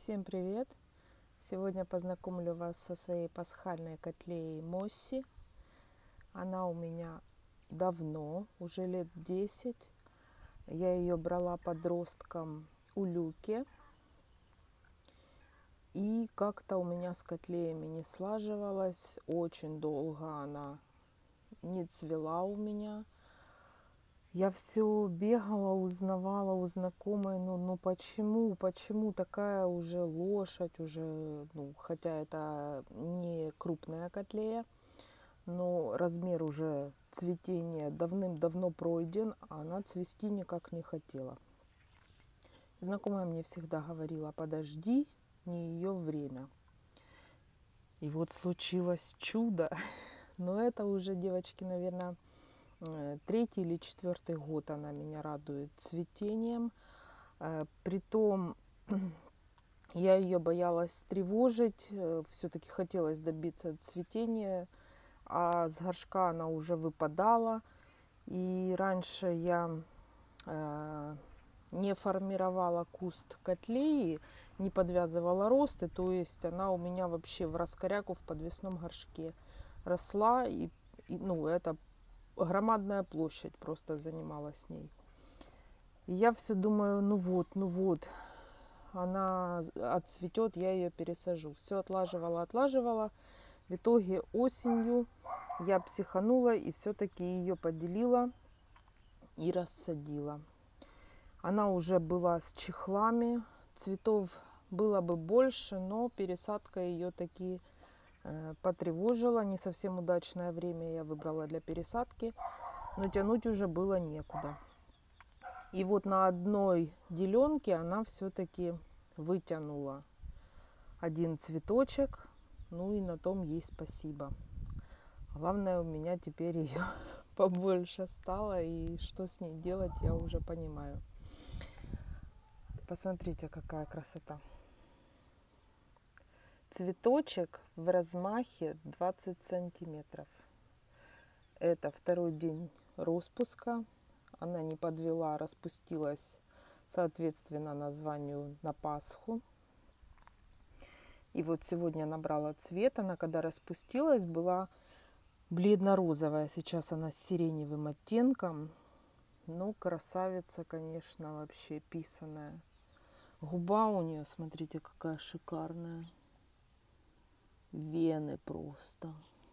Всем привет! Сегодня познакомлю вас со своей пасхальной котлеей Мосси. Она у меня давно, уже лет 10. Я ее брала подростком у Люки. И как-то у меня с котлеями не слаживалось. Очень долго она не цвела у меня. Я все бегала, узнавала у знакомой, почему такая уже лошадь, уже, хотя это не крупная котлея, но размер уже цветения давным-давно пройден, а она цвести никак не хотела. Знакомая мне всегда говорила: подожди, не ее время. И вот случилось чудо. Но это уже, девочки, наверное, 3-й или 4-й год она меня радует цветением. Притом я ее боялась тревожить, все-таки хотелось добиться цветения, а с горшка она уже выпадала. И раньше я не формировала куст котлеи, не подвязывала росты, то есть она у меня вообще в раскоряку в подвесном горшке росла, и это громадная площадь просто занимала с ней. И я все думаю, ну вот, она отцветет, я ее пересажу. Все отлаживала. В итоге осенью я психанула и все-таки ее поделила и рассадила. Она уже была с чехлами, цветов было бы больше, но пересадка ее таки потревожила. Не совсем удачное время я выбрала для пересадки, но тянуть уже было некуда. И вот на одной деленке она все-таки вытянула один цветочек. Ну и на том ей спасибо. Главное, у меня теперь ее побольше стало, и что с ней делать, я уже понимаю. Посмотрите, какая красота. Цветочек в размахе 20 сантиметров. Это 2-й день распуска. Она не подвела, распустилась соответственно названию на Пасху. И вот сегодня набрала цвет. Она, когда распустилась, была бледно-розовая. Сейчас она с сиреневым оттенком. Ну, красавица, конечно, вообще писаная. Губа у нее, смотрите, какая шикарная. Вены просто.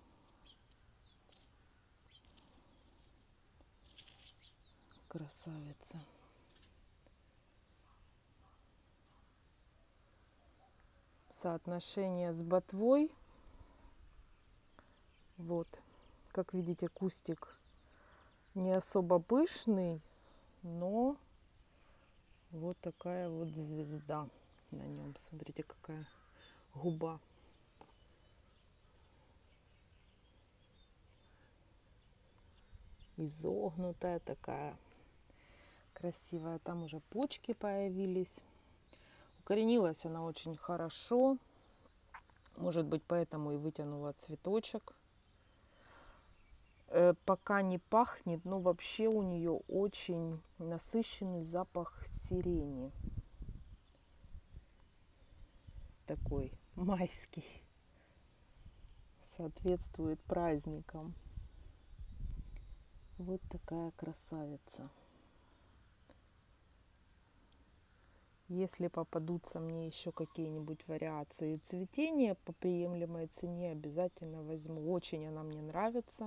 Красавица. Соотношение с ботвой. Вот, как видите, кустик не особо пышный, но вот такая вот звезда на нем. Смотрите, какая губа. Изогнутая такая, красивая. Там уже почки появились. Укоренилась она очень хорошо. Может быть, поэтому и вытянула цветочек. Пока не пахнет, но вообще у нее очень насыщенный запах сирени. Такой майский. Соответствует праздникам. Вот такая красавица. Если попадутся мне еще какие-нибудь вариации цветения по приемлемой цене, обязательно возьму. Очень она мне нравится.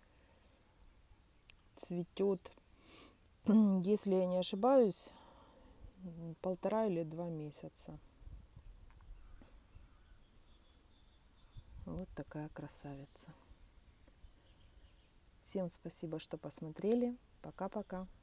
Цветет, если я не ошибаюсь, 1,5 или 2 месяца. Вот такая красавица. Всем спасибо, что посмотрели. Пока-пока.